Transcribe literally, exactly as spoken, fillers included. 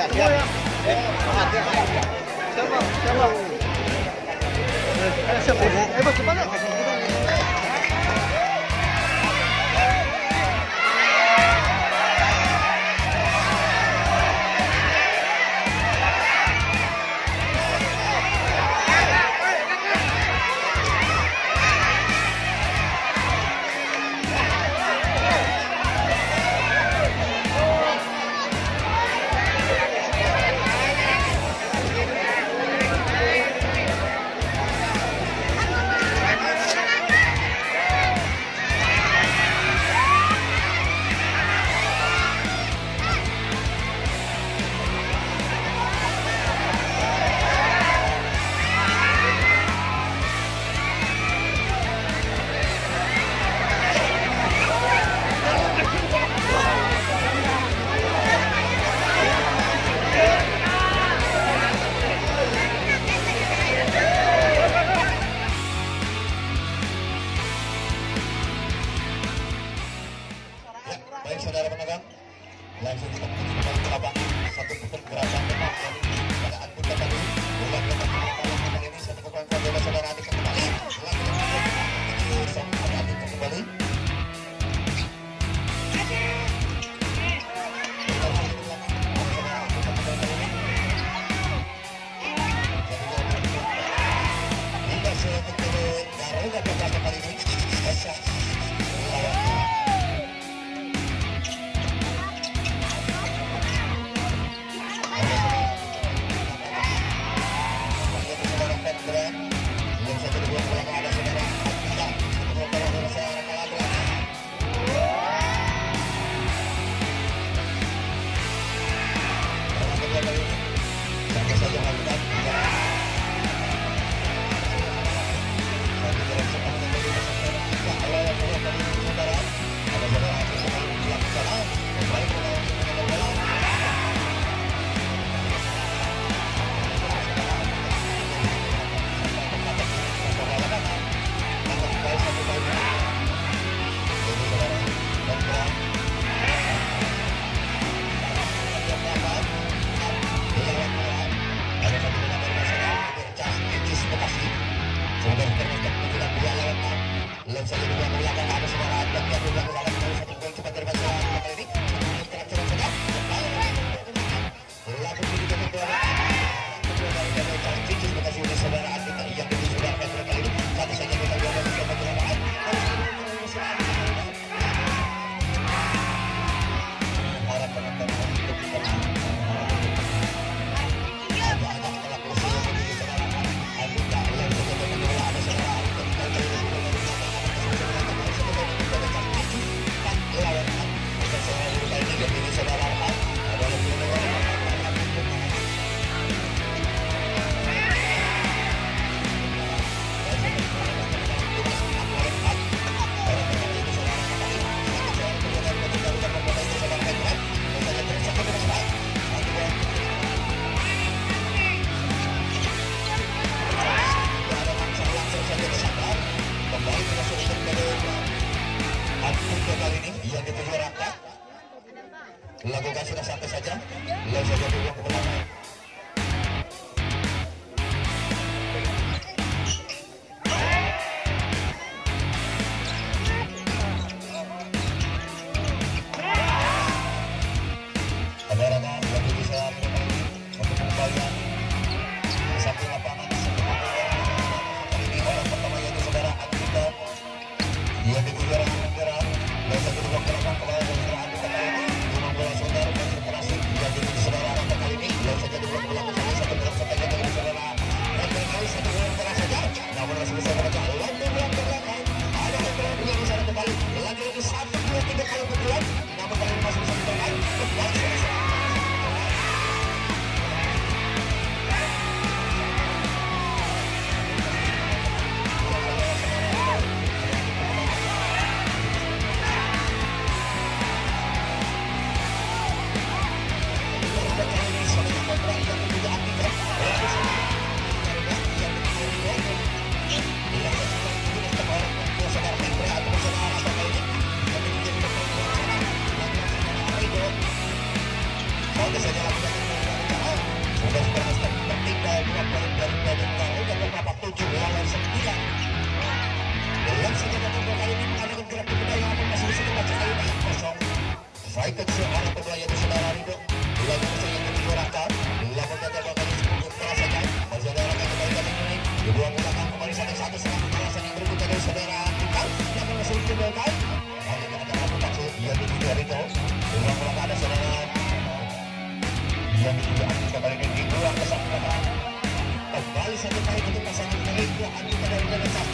semua ya. Siapa? Siapa? Eh, siapa? Eh, bos, gimana? Baik saudara penonton, langsung kita menuju ke lapangan satu pukul gerakan memang pada anggota tadi bulan lapangan ini satu pukul saudara saudara adik kembali langsung saudara adik kembali kita sebentar kali ini bisa lawan Ayan. Langsung kita tunggu kali ini mengadakan gerak kepala yang akan masih bisa membaca air kosong. Fighter seorang pembela itu saudara Rido. Lalu masih yang kedua rangkap. Lalu kata bakal disebut terasanya. Saudara akan kembali kali ini. Dua belakang kembali satu-satu selang kekerasan yang berikutnya dari saudara Antikal. Lalu masih dikembalikan. Lalu kita akan lakukan yang kedua Rido. Dua belakang ada saudara. Yang kedua Antikal kembali ke dua kesempatan. Kembali satu kali untuk pasangan Rido Antikal dari Denesa.